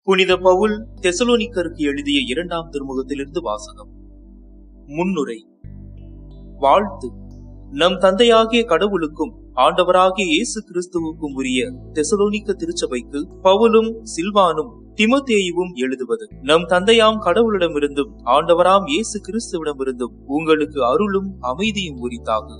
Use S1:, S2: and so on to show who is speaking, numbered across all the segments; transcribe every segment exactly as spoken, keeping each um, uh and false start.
S1: புனித பவுல் தெசலோனிக்கருக்கு எழுதிய இரண்டாம் திருமுகத்திலிருந்து வாசகம். முன்னுரை. வாழ்த்து. நம் தந்தையாகிய கடவுளுக்கும் ஆண்டவராகிய இயேசு கிறிஸ்துவுக்கும் உரிய தெசலோனிக்க திருச்சபைக்கு பவுலும் சில்வானும் திமோத்தேயுவும் எழுதுவது. நம் தந்தையாம் கடவுளிடமிருந்தும் ஆண்டவராம் இயேசு கிறிஸ்துவிடமிருந்தும் உங்களுக்கு அருளும் அமைதியும் உரித்தாகுக.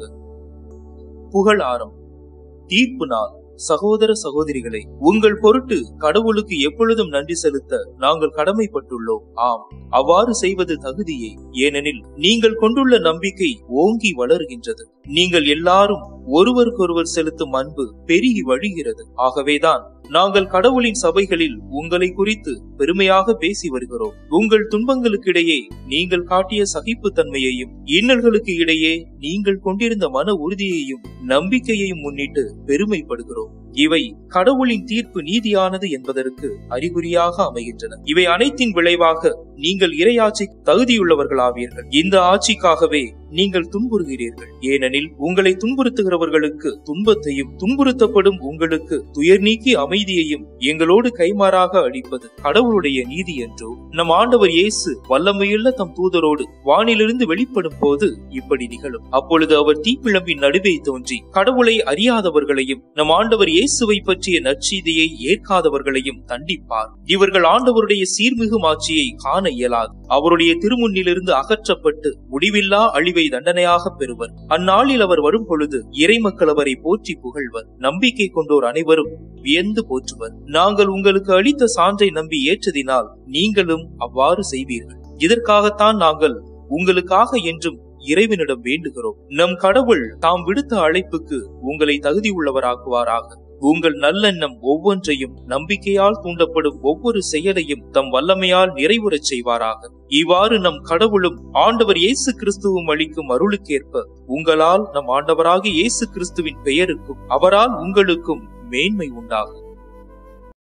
S1: புகழ் ஆரம். தீர்ப்பு நாள். சகோதர சகோதரிகளை, உங்கள் பொருட்டு கடவுளுக்கு எப்பொழுதும் நன்றி செலுத்த நாங்கள் கடமைப்பட்டுள்ளோம். ஆம், அவ்வாறு செய்வது தகுதியே. ஏனெனில் நீங்கள் கொண்டுள்ள நம்பிக்கை ஓங்கி வளர்கின்றது. நீங்கள் எல்லாரும் ஒருவருக்கொருவர் செலுத்தும் அன்பு பெருகி வழிகிறது. ஆகவேதான் நாங்கள் கடவுளின் சபைகளில் உங்களை குறித்து பெருமையாக பேசி வருகிறோம். உங்கள் துன்பங்களுக்கிடையே நீங்கள் காட்டிய சகிப்பு தன்மையையும் இன்னல்களுக்கு இடையே நீங்கள் கொண்டிருந்த மன உறுதியையும் நம்பிக்கையையும் முன்னிட்டு பெருமைப்படுகிறோம். இவை கடவுளின் தீர்ப்பு நீதியானது என்பதற்கு அறிகுறியாக அமைகின்றன. இவை அனைத்தின் விளைவாக நீங்கள் இறையாட்சி தகுதியுள்ளவர்களாவீர்கள். இந்த ஆட்சிக்காகவே நீங்கள் துன்புறுகிறீர்கள். ஏனெனில் உங்களை துன்புறுத்துகிறவர்களுக்கு துன்பத்தையும் துன்புறுத்தப்படும் உங்களுக்கு துயர் நீக்கி அமைதியையும் எங்களோடு கைமாறாக அளிப்பது கடவுளுடைய நீதி என்றோ. நம் ஆண்டவர் இயேசு வல்லமையுள்ள தம் தூதரோடு வானிலிருந்து வெளிப்படும் போது இப்படி நிகழும். அப்பொழுது அவர் தீப்பிழம்பின் நடுவே தோன்றி கடவுளை அறியாதவர்களையும் நம் ஆண்டவர் இயேசுவை பற்றிய நற்செய்தியை ஏற்காதவர்களையும் தண்டிப்பார். இவர்கள் ஆண்டவருடைய சீர்மிகு ஆட்சியை காண இயலாது. அவருடைய திருமுன்னிலிருந்து அகற்றப்பட்டு முடிவில்லா அழிவை தண்டனையாக பெறுவர். அந்நாளில் அவர் வரும் பொழுது இறைமக்கள் அவரை போற்றி புகழ்வர். நம்பிக்கை கொண்டோர் அனைவரும் வியந்து போற்றுவர். நாங்கள் உங்களுக்கு அளித்த சான்றை நம்பி ஏற்றதினால் நீங்களும் அவ்வாறு செய்வீர்கள். இதற்காகத்தான் நாங்கள் உங்களுக்காக என்றும் இறைவனிடம் வேண்டுகிறோம். நம் கடவுள் தாம் விடுத்த அழைப்புக்கு உங்களை தகுதி உள்ளவராக்குவாராக. உங்கள் நல்லெண்ணம் ஒவ்வொன்றையும் நம்பிக்கையால் தூண்டப்படும் ஒவ்வொரு செயலையும் தம் வல்லமையால் நிறைவுறச் செய்வாராக. இவ்வாறு நம் கடவுளும் ஆண்டவர் இயேசு கிறிஸ்துவும் அளிக்கும் அருளுக்கேற்ப உங்களால் நம் ஆண்டவராகிய இயேசு கிறிஸ்துவின் பெயருக்கும் அவரால் உங்களுக்கும் மேன்மை உண்டாகும்.